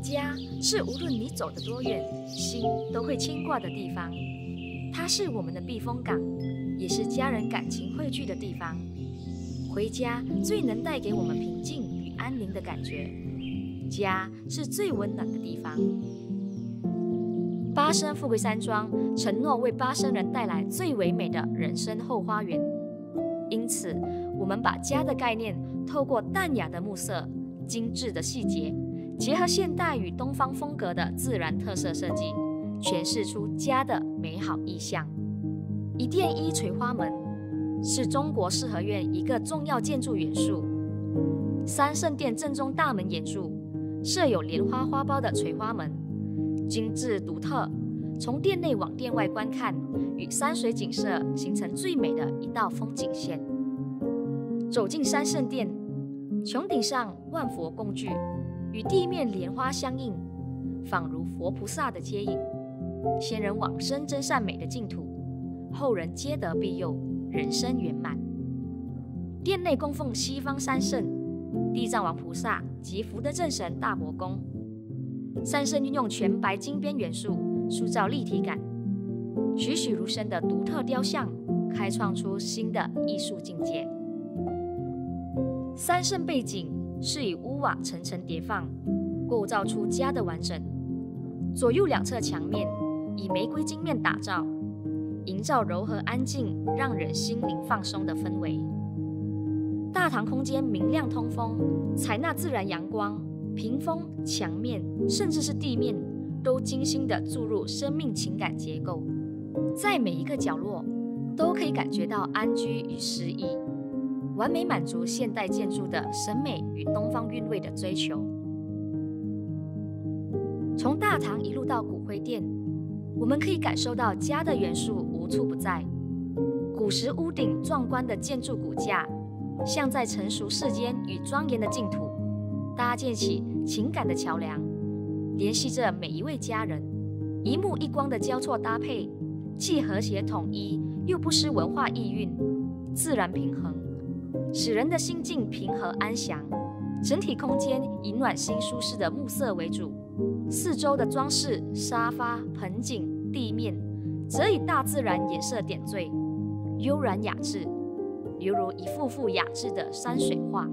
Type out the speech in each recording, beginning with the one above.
家是无论你走得多远，心都会牵挂的地方。它是我们的避风港，也是家人感情汇聚的地方。回家最能带给我们平静与安宁的感觉，家是最温暖的地方。巴生富贵山庄承诺为巴生人带来最唯美的人生后花园，因此我们把家的概念透过淡雅的木色、精致的细节，结合现代与东方风格的自然特色设计，诠释出家的美好意象。一殿一垂花门是中国四合院一个重要建筑元素。三圣殿正中大门沿柱设有莲花花苞的垂花门，精致独特，从殿内往殿外观看，与山水景色形成最美的一道风景线。走进三圣殿，穹顶上万佛共聚，与地面莲花相映，仿如佛菩萨的接引，先人往生真善美的净土，后人皆得庇佑，人生圆满。殿内供奉西方三圣、地藏王菩萨及福德正神大伯公。三圣运用全白金边元素，塑造立体感，栩栩如生的独特雕像，开创出新的艺术境界。三圣背景是以屋瓦层层叠放，构造出家的完整。左右两侧墙面以玫瑰金面打造，营造柔和安静、让人心灵放松的氛围。大堂空间明亮通风，采纳自然阳光，屏风、墙面甚至是地面都精心地注入生命情感结构，在每一个角落都可以感觉到安居与诗意，完美满足现代建筑的审美与东方韵味的追求。从大堂一路到骨灰殿，我们可以感受到家的元素无处不在。古时屋顶壮观的建筑骨架，像在成熟世间与庄严的净土搭建起情感的桥梁，联系着每一位家人。一木一光的交错搭配，既和谐统一，又不失文化意蕴，自然平衡，使人的心境平和安详。整体空间以暖心舒适的木色为主，四周的装饰、沙发、盆景、地面则以大自然颜色点缀，悠然雅致，犹如一幅幅雅致的山水画。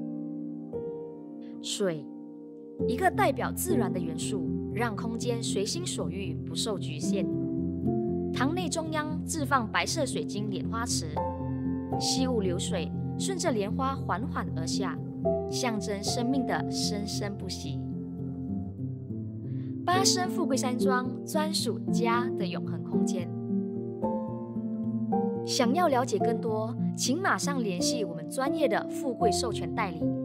水，一个代表自然的元素，让空间随心所欲，不受局限。堂内中央置放白色水晶莲花池，细雾流水顺着莲花缓缓而下，象征生命的生生不息。巴生富贵山庄专属家的永恒空间。想要了解更多，请马上联系我们专业的富贵授权代理。